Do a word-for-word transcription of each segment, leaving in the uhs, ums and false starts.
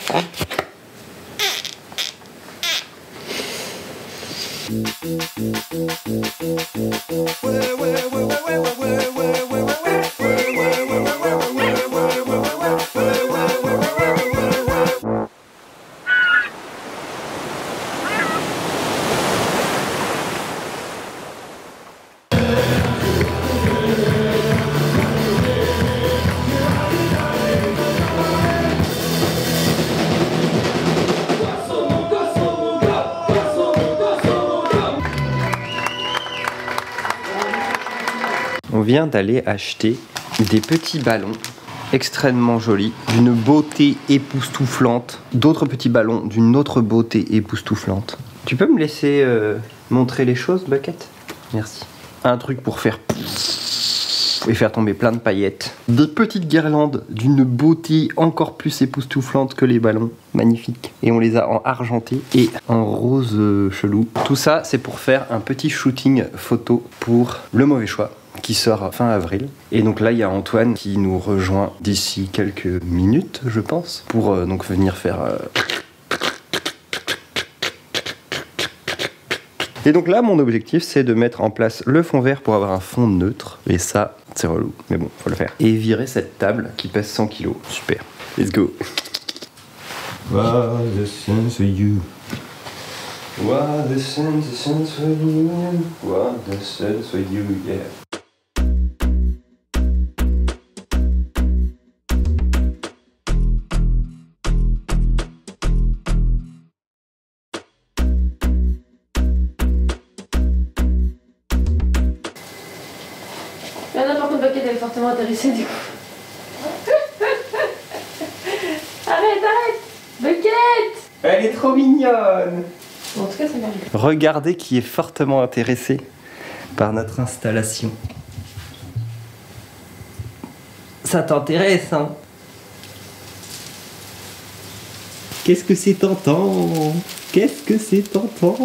On vient d'aller acheter des petits ballons extrêmement jolis, d'une beauté époustouflante, d'autres petits ballons d'une autre beauté époustouflante. Tu peux me laisser euh, montrer les choses, Bucket? Merci. Un truc pour faire et faire tomber plein de paillettes. Des petites guirlandes d'une beauté encore plus époustouflante que les ballons. Magnifique. Et on les a en argenté et en rose euh, chelou. Tout ça, c'est pour faire un petit shooting photo pour Le Mauvais Choix, qui sort fin avril. Et donc là, il y a Antoine qui nous rejoint d'ici quelques minutes, je pense, pour euh, donc venir faire... Euh... Et donc là, mon objectif, c'est de mettre en place le fond vert pour avoir un fond neutre. Et ça, c'est relou. Mais bon, faut le faire. Et virer cette table qui pèse cent kilos. Super. Let's go. What the sense for you? What the sense, the sense for you? What the sense for you? Yeah. Là, par contre, Bucket, elle est fortement intéressée du coup. Arrête, arrête Bucket! Elle est trop mignonne! Bon, en tout cas, ça marche bien. Regardez qui est fortement intéressé par notre installation. Ça t'intéresse, hein? Qu'est-ce que c'est tentant? Qu'est-ce que c'est tentant?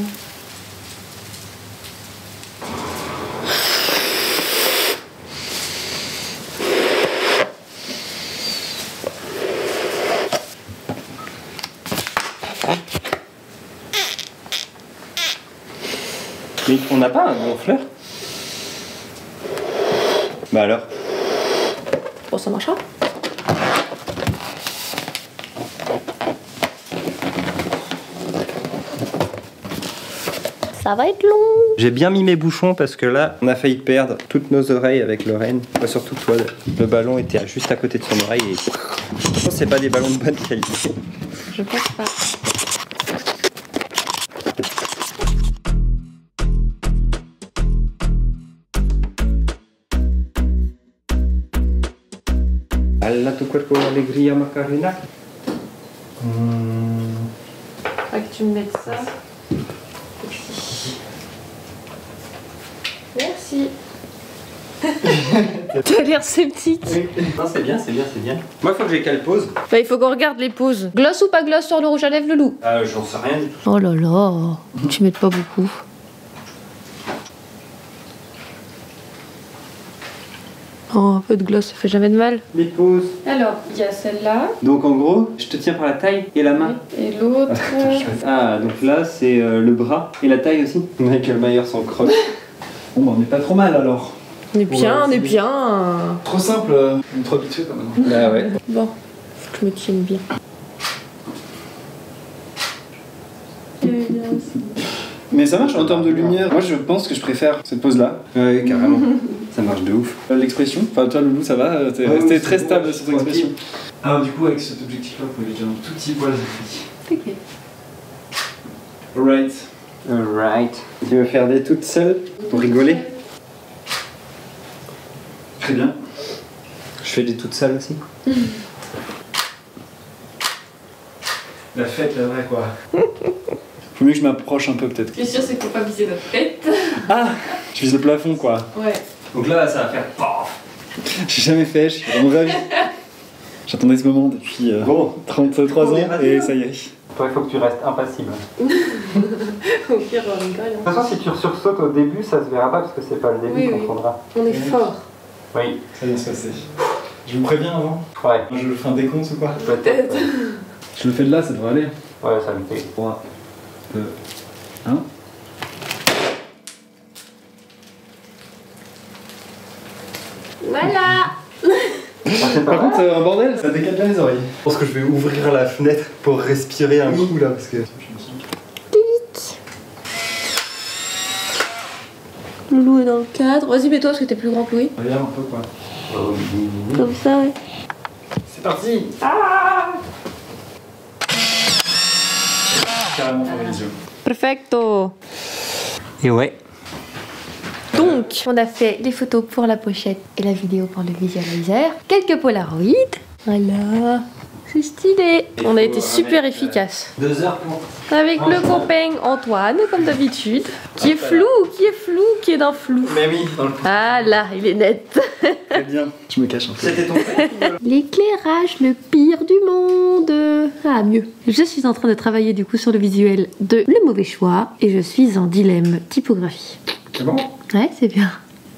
Mais on n'a pas un gonfleur? Bah alors? Bon, ça marchera. Ça va être long. J'ai bien mis mes bouchons parce que là, on a failli perdre toutes nos oreilles avec Lorraine. Enfin, surtout toi, le ballon était juste à côté de son oreille et je pense que c'est pas des ballons de bonne qualité. Je pense pas. Alla tu cuerpo alegría Macarena. Mmh. Faudrait que tu me mettes ça. Merci. Merci. T'as l'air sceptique. Oui. Non, c'est bien, c'est bien, c'est bien. Moi, il faut que j'ai quelle pause? Bah, il faut qu'on regarde les pauses. Gloss ou pas gloss sur le rouge à lèvres, le loup? Euh, j'en sais rien du tout. Oh là là, tu m'aides pas beaucoup. Oh, un peu de gloss, ça fait jamais de mal. Les pauses. Alors, il y a celle-là. Donc en gros, je te tiens par la taille et la main. Et l'autre. Ah, donc là, c'est euh, le bras et la taille aussi. Michael Myers en croche. Bon, bah, on n'est pas trop mal alors. On est bien, on est bien. Trop simple, euh, on est trop habitué quand même. Bah ouais. Bon, faut que je me tienne bien. Mais ça marche en termes de lumière. Moi je pense que je préfère cette pose là. Ouais, carrément. Ça marche de ouf. L'expression, enfin toi Loulou ça va, t'es Ouais, resté oui, très c'est stable bon, sur ton expression. tranquille. Alors du coup avec cet objectif là vous pouvez déjà un tout petit poil de Ok. Alright. Alright. Tu veux faire des toutes seules pour rigoler? Très bien. Je fais des toutes seules aussi. La fête la vraie quoi. Faut mieux que je m'approche un peu peut-être. Ce qui est sûr, c'est qu'il faut pas viser notre tête. Ah, je vise le plafond quoi. Ouais. Donc là, ça va faire paf. J'ai jamais fait, je suis vraiment ravi. J'attendais ce moment depuis euh, Bon. trente-trois ans et ça y est. Toi, il faut que tu restes impassible. Au pire, on rigole. De toute façon, si tu sursautes au début, ça se verra pas parce que c'est pas le début Oui, qu'on oui. prendra. On est fort. Oui. Ça va bien se passer. Je vous préviens avant. Ouais. Je fais un décompte ou quoi? Peut-être. Je le fais de là, ça devrait aller. Ouais, ça me fait. trois, deux, un. Voilà. Par contre, c'est un bordel, ça décale bien les oreilles. Je pense que je vais ouvrir la fenêtre pour respirer un coup là parce que. Loulou est dans le cadre. Vas-y, mets-toi parce que t'es plus grand que lui. Regarde un peu quoi. Comme ça, ouais. C'est parti. Ah carrément pour les yeux. Perfecto. Et ouais. Donc, on a fait les photos pour la pochette et la vidéo pour le visualizer. Quelques polaroids. Voilà. C'est stylé. On a été super efficace. Deux heures pour. Avec le copain Antoine, comme d'habitude. Qui est flou, qui est flou, qui est dans flou. Mais oui, dans le. Ah là, il est net. Très bien. Je me cache un peu. C'était ton père. L'éclairage, le pire du monde. Ah, mieux. Je suis en train de travailler du coup sur le visuel de Le Mauvais Choix et je suis en dilemme typographie. C'est bon? Ouais, c'est bien.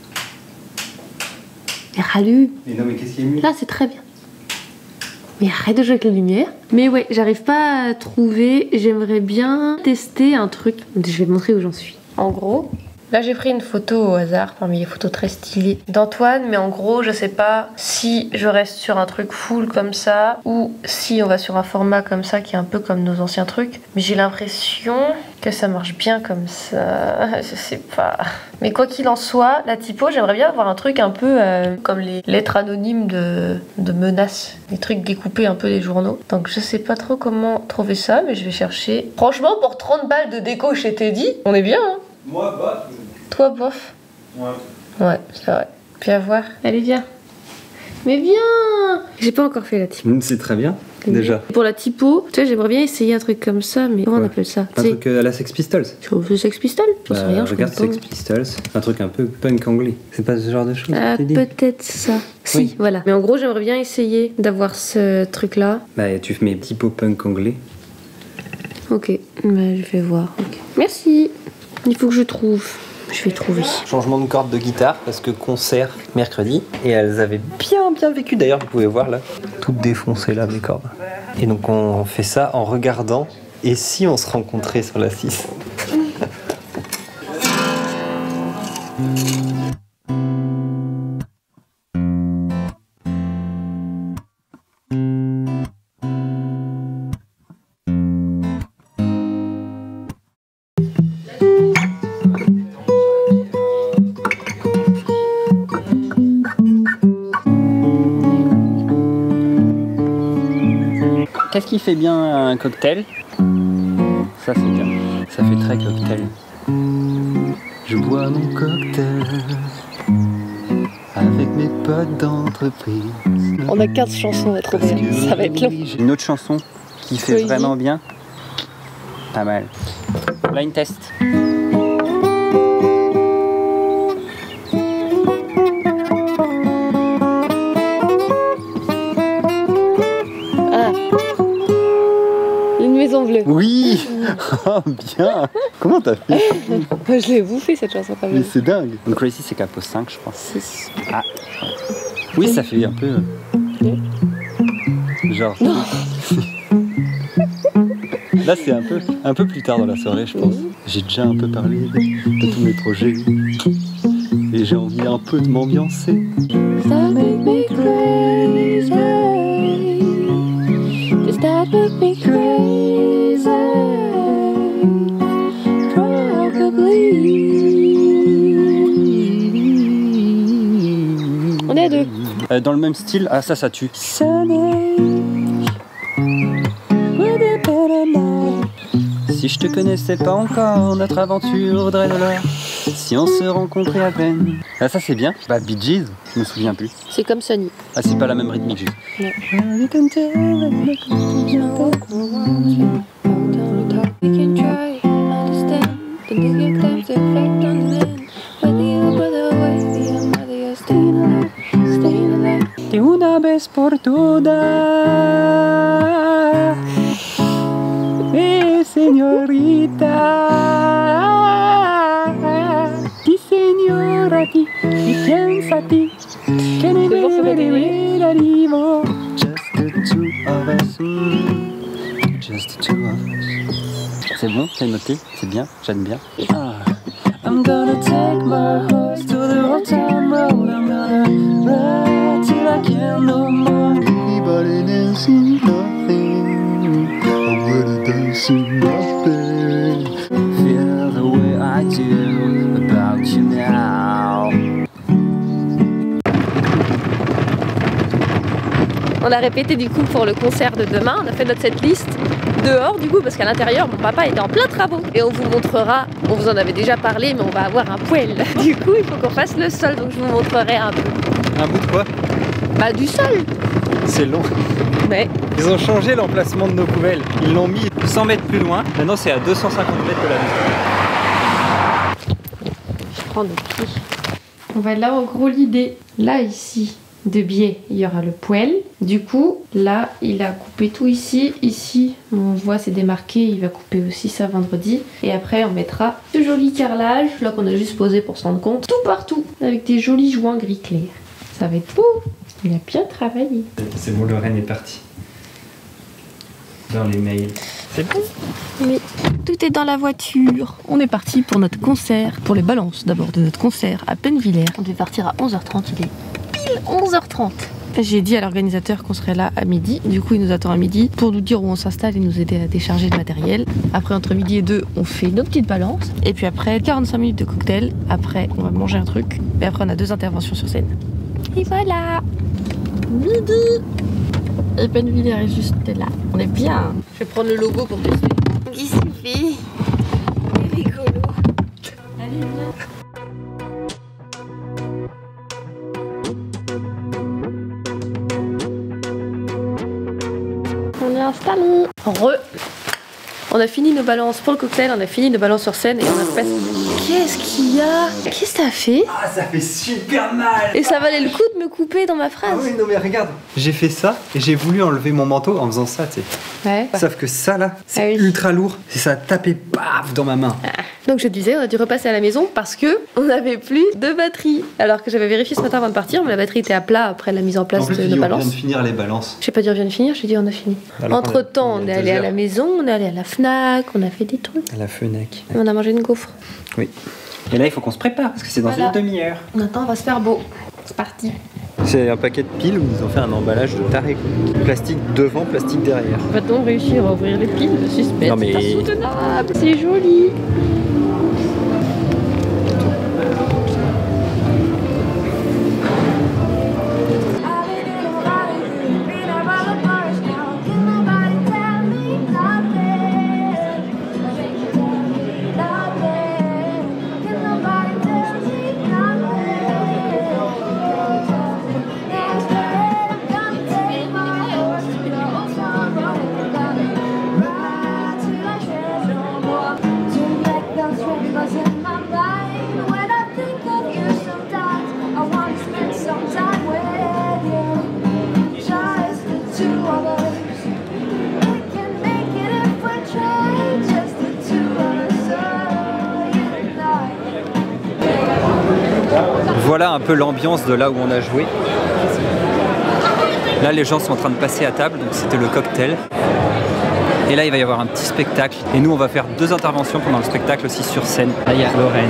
Mais rallume. Mais non, mais qu'est-ce qui est mieux? Là, c'est très bien. Mais arrête de jouer avec la lumière. Mais ouais, j'arrive pas à trouver. J'aimerais bien tester un truc. Je vais te montrer où j'en suis. En gros, là j'ai pris une photo au hasard parmi les photos très stylées d'Antoine. Mais en gros, je sais pas si je reste sur un truc full comme ça ou si on va sur un format comme ça qui est un peu comme nos anciens trucs. Mais j'ai l'impression que ça marche bien comme ça. Je sais pas. Mais quoi qu'il en soit, la typo, j'aimerais bien avoir un truc un peu euh, comme les lettres anonymes de, de menaces. Des trucs découpés un peu des journaux. Donc je sais pas trop comment trouver ça, mais je vais chercher. Franchement, pour trente balles de déco chez Teddy, on est bien, hein. Moi, bah. Toi, bof. Ouais. Ouais, c'est vrai. Viens voir. Allez, viens. Mais viens. J'ai pas encore fait la typo. C'est très bien, déjà. Pour la typo, tu vois, j'aimerais bien essayer un truc comme ça, mais comment on Ouais. appelle ça? Un Tu sais, truc euh, à la Sex Pistols. tu trouves le Sex Pistols? J'en sais Bah, rien, je regarde connais Sex pas. Pistols, un truc un peu punk anglais. C'est pas ce genre de choses Ah, que tu dis? peut-être ça. Si, Oui. voilà. Mais en gros, j'aimerais bien essayer d'avoir ce truc-là. Bah, tu mets typo punk anglais. Ok, bah, je vais voir. Ok. Merci. Il faut que je trouve. Je vais trouver. Changement de corde de guitare parce que concert mercredi et elles avaient bien bien vécu d'ailleurs, vous pouvez voir là, toutes défoncées là mes cordes. Et donc on fait ça en regardant et si on se rencontrait sur la six. Qu'est-ce qui fait bien un cocktail? Ça c'est bien. Ça fait très cocktail. Je bois mon cocktail avec mes potes d'entreprise. On a quinze chansons à trouver. Ça va être long. Une autre chanson qui fait Soyez. vraiment bien. Pas mal. Blind test. Ah. Une maison bleue. Oui. Oh, bien. Comment t'as fait? Je l'ai bouffé cette chanson quand Mais même. c'est dingue. Donc Crazy c'est Capo cinq je pense. six. Ah. Oui ça fait un peu... Genre... Là c'est un peu, un peu plus tard dans la soirée je pense. J'ai déjà un peu parlé de, de tous mes projets. Et j'ai envie un peu de m'ambiancer. That make me crazy. Does that make me crazy? Probably. On est à deux. Euh, dans le même style, ah ça ça tue. Si je te connaissais pas encore, notre aventure vaudrait de l'or. Si on se rencontrait à peine. Ah ça c'est bien. Bah Bee Gees, je me souviens plus. C'est comme Sunny. Ah c'est pas la même rythmique juste. We can try, understand the New York Times effect on men. Whether you put away the whether you're staying alive, staying alive. De una vez por todas. Eh, señorita. Ti señora ti, ti piensa ti. Que ne C'est bon, ça va vede gagner. l'arrivo. Just the two of us. mm. C'est bon, c'est noté, c'est bien, j'aime bien. Ah. I'm gonna take my horse to the old town road. I'm gonna ride till I can't no more. Anybody dancing nothing, I'm gonna dancing nothing. Feel the way I do about you now. On a répété du coup pour le concert de demain, on a fait notre setlist dehors du coup parce qu'à l'intérieur mon papa était en plein travaux et on vous montrera, on vous en avait déjà parlé mais on va avoir un poêle. Du coup il faut qu'on fasse le sol donc je vous montrerai un peu. Un bout de quoi? Bah du sol. C'est long. Mais ils ont changé l'emplacement de nos poubelles. Ils l'ont mis cent mètres plus loin. Maintenant c'est à deux cent cinquante mètres de la maison. Je prends des pieds. On va là en gros l'idée. Là ici. De biais, il y aura le poêle. Du coup, là, il a coupé tout ici. Ici, on voit c'est démarqué. Il va couper aussi ça vendredi. Et après, on mettra ce joli carrelage, là qu'on a juste posé pour se rendre compte. Tout partout, avec des jolis joints gris clair. Ça va être beau. Il a bien travaillé. C'est bon, Lorraine est partie. Dans les mails. C'est bon. Oui, tout est dans la voiture. On est parti pour notre concert, pour les balances d'abord de notre concert à Pennevillers. On devait partir à onze heures trente, il est onze heures trente. J'ai dit à l'organisateur qu'on serait là à midi. Du coup, il nous attend à midi pour nous dire où on s'installe et nous aider à décharger le matériel. Après, entre midi et deux, on fait nos petites balances. Et puis après, quarante-cinq minutes de cocktail. Après, on va manger un truc. Et après, on a deux interventions sur scène. Et voilà. Midi. Et Pennevillers est juste là. On est bien. Je vais prendre le logo pour tester. Qu'est-ce qu'il fait? C'est rigolo. Allez, viens. On est installé. Re. On a fini nos balances pour le cocktail, on a fini nos balances sur scène et on a fait. Qu'est-ce qu'il y a? Qu'est-ce que ça fait? Ah, ça fait super mal. Et ça valait le coup de me couper dans ma phrase. Ah oui, non mais regarde, j'ai fait ça et j'ai voulu enlever mon manteau en faisant ça, tu sais. Ouais. Sauf que ça là, c'est ah oui. ultra lourd. Et ça a tapé paf dans ma main. Ah. Donc je disais, on a dû repasser à la maison parce que on n'avait plus de batterie. Alors que j'avais vérifié ce matin avant de partir, mais la batterie était à plat après la mise en place en plus, de tu nos dis, balances. On vient de finir les balances. J'ai pas dit on vient de finir, j'ai dit on a fini. Alors Entre temps, on, on est allé à la maison, on est allé à la Fnac, on a fait des trucs. À la Fnac. On a mangé une gaufre. Oui. Et là, il faut qu'on se prépare parce que c'est dans voilà. une demi-heure. On attend, on va se faire beau. C'est parti. C'est un paquet de piles où ils ont fait un emballage de taré. Plastique devant, plastique derrière. Va-t-on réussir à ouvrir les piles? Le suspense non, mais... est insoutenable. C'est joli. Voilà un peu l'ambiance de là où on a joué. Là, les gens sont en train de passer à table, donc c'était le cocktail. Et là, il va y avoir un petit spectacle. Et nous, on va faire deux interventions pendant le spectacle aussi sur scène. Là, il y a Lorraine.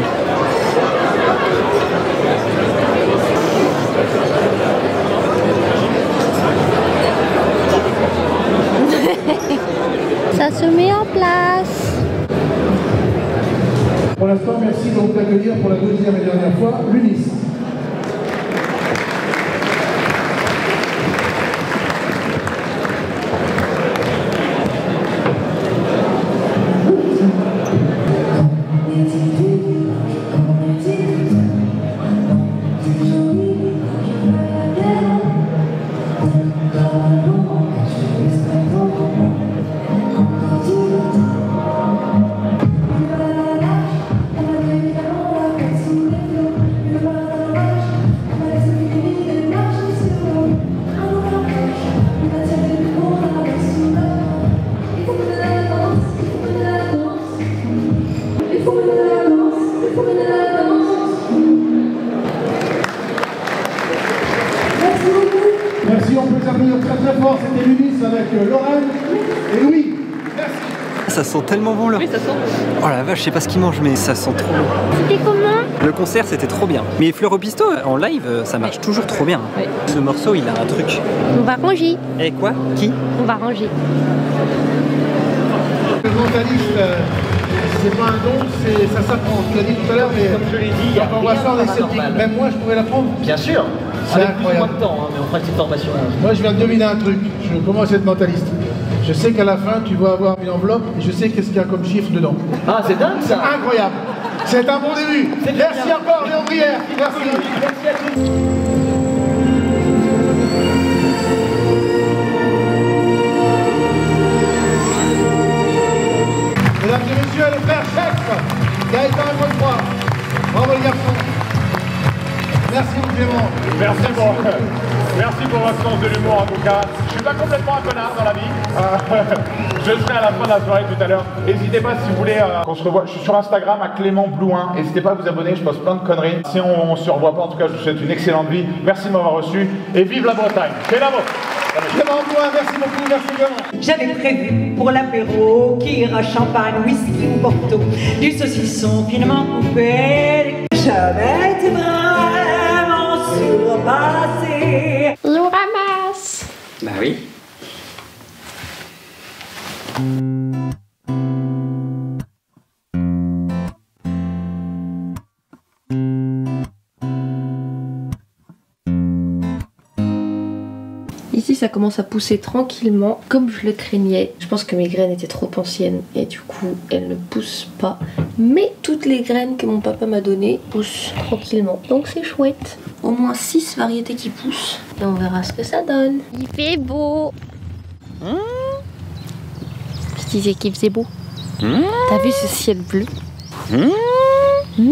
Ça se met en place. Pour l'instant, merci de vous accueillir pour la deuxième et dernière fois, l'Unis. ça sent tellement bon là. Oui, ça sent bon. Oh la vache, je sais pas ce qu'ils mangent, mais ça sent trop bon. C'était comment? Le concert, c'était trop bien. Mais Fleur au Pisto, en live, ça marche toujours trop bien. Oui. Ce morceau, il a un truc. On va ranger. Eh quoi? Qui? On va ranger. Le mentaliste, euh, c'est pas un don, c'est- ça s'apprend. Tu l'as dit tout à l'heure, mais Comme je l'ai dit, il y a quand on voit rien ça en de esthétique, paranormal. même moi je pourrais l'apprendre. Bien sûr, C'est avec plus ou moins incroyable. de temps, hein, mais on fera une petite formation. Moi je viens de deviner un truc, je commence à être mentaliste. Je sais qu'à la fin tu vas avoir une enveloppe et je sais qu'est-ce qu'il y a comme chiffre dedans. Ah, c'est dingue C'est ça. incroyable. C'est un bon début. Merci encore Léon Brière. Merci. Mesdames et messieurs, le frère chef, Gaëtan et Godefroy. Bravo les garçons. Merci mon Clément. Merci pour, merci pour votre sens de l'humour en tout cas. Je suis pas complètement un connard dans la vie. Euh, je serai à la fin de la soirée tout à l'heure. N'hésitez pas si vous voulez euh, qu'on se revoie. Je suis sur Instagram à Clément Blouin. N'hésitez pas à vous abonner, je poste plein de conneries. Si on, on se revoit pas, en tout cas, je vous souhaite une excellente vie. Merci de m'avoir reçu et vive la Bretagne. C'est la vôtre. Clément Blouin, merci beaucoup, merci Clément. J'avais prévu pour l'apéro qui ira champagne, whisky ou porto, du saucisson finement coupé. J'avais été vraiment surpassé. On ramasse. Bah oui. Ici, ça commence à pousser tranquillement, comme je le craignais. Je pense que mes graines étaient trop anciennes et du coup, elles ne poussent pas. Mais toutes les graines que mon papa m'a données poussent tranquillement. Donc c'est chouette. Au moins six variétés qui poussent. Et on verra ce que ça donne. Il fait beau. Mmh. Je disais qu'il faisait beau. Mmh. T'as vu ce ciel bleu? Mmh. Mmh.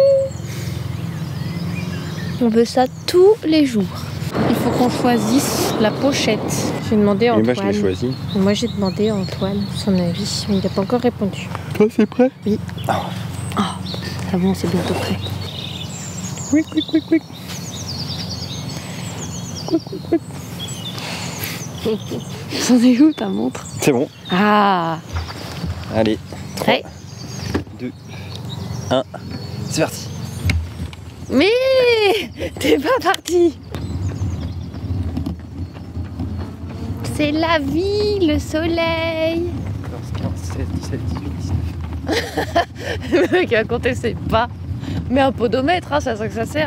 On veut ça tous les jours. Il faut qu'on choisisse la pochette. J'ai demandé à Antoine. moi je l'ai choisi. Moi j'ai demandé à Antoine son avis, mais il n'a pas encore répondu. Toi c'est prêt? Oui. Ah, oh. C'est bon, c'est bientôt prêt. Quick, quick, quick, quick. Quick, quick, quick. C'en est où ta montre? C'est bon. Ah. Allez. Prêt? deux, un. C'est parti. Mais t'es pas parti. C'est la vie, le soleil. quatorze, quinze, seize, dix-sept, dix-huit, dix-neuf. Le mec a compté ses pas. Mais un podomètre, hein, c'est à ça que ça sert.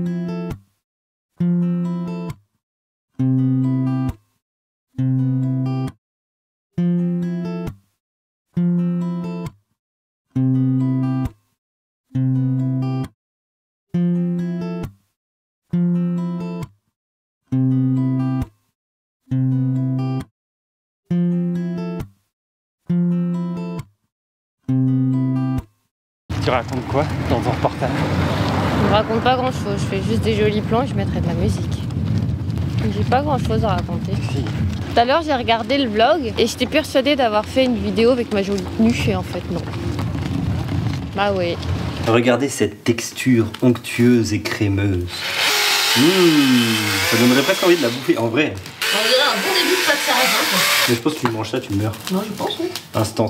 Tu racontes quoi dans ton reportage? Je raconte pas grand chose, je fais juste des jolis plans et je mettrai de la musique. J'ai pas grand chose à raconter. Si. Tout à l'heure j'ai regardé le vlog et j'étais persuadée d'avoir fait une vidéo avec ma jolie tenue et en fait non. Bah oui. Regardez cette texture onctueuse et crémeuse. Mmh, ça donnerait presque envie de la bouffer, en vrai. On dirait un bon début de pâte sarrasin, quoi. Mais je pense que tu manges ça, tu meurs. Non, je pense, oui. Instant.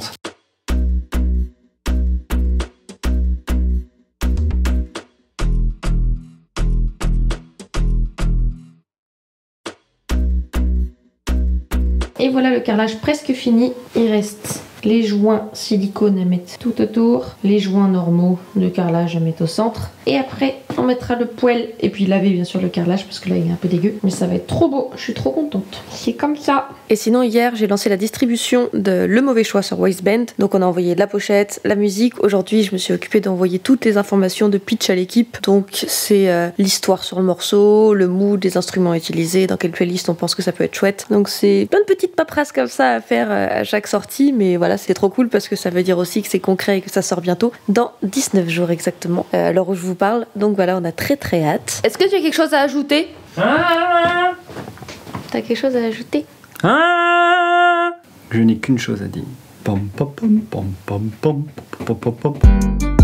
Et voilà le carrelage presque fini. Il reste les joints silicone à mettre tout autour, les joints normaux de carrelage à mettre au centre. Et après, on mettra le poêle et puis laver bien sûr le carrelage parce que là il est un peu dégueu. Mais ça va être trop beau, je suis trop contente. C'est comme ça. Et sinon hier j'ai lancé la distribution de Le Mauvais Choix sur Wasteband. Donc on a envoyé la pochette, la musique. Aujourd'hui je me suis occupée d'envoyer toutes les informations de pitch à l'équipe. Donc c'est euh, l'histoire sur le morceau, le mood, les instruments utilisés, dans quelle playlist on pense que ça peut être chouette. Donc c'est plein de petites paperasses comme ça à faire euh, à chaque sortie. Mais voilà, c'est trop cool parce que ça veut dire aussi que c'est concret et que ça sort bientôt dans dix-neuf jours exactement, euh, à l'heure où je vous parle. Donc voilà, on a très très hâte. Est-ce que tu as quelque chose à ajouter? Ah T'as quelque chose à ajouter? Ah Je n'ai qu'une chose à dire. Pom pom pom pom pom pom pom pom pom.